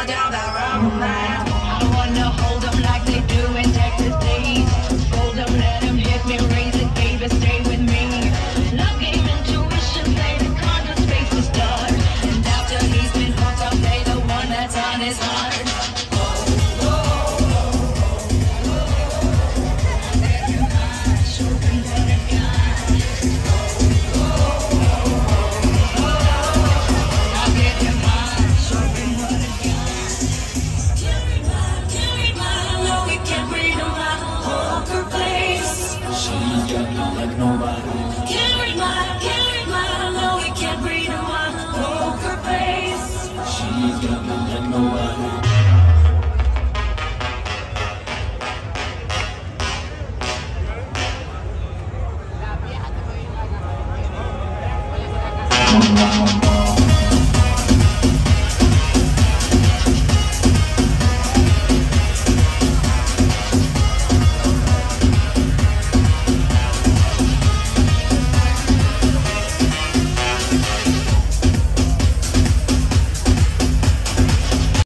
down that road now. I wanna hold them like they do in Texas days. Fold them, let them hit me, raise it, baby, stay with me. Love game, intuition, play the card, the space to start. And after he's been hooked, I'll play the one that's on his heart. Can't read mine, no, we can't read 'em on poker face. She's got me like nobody.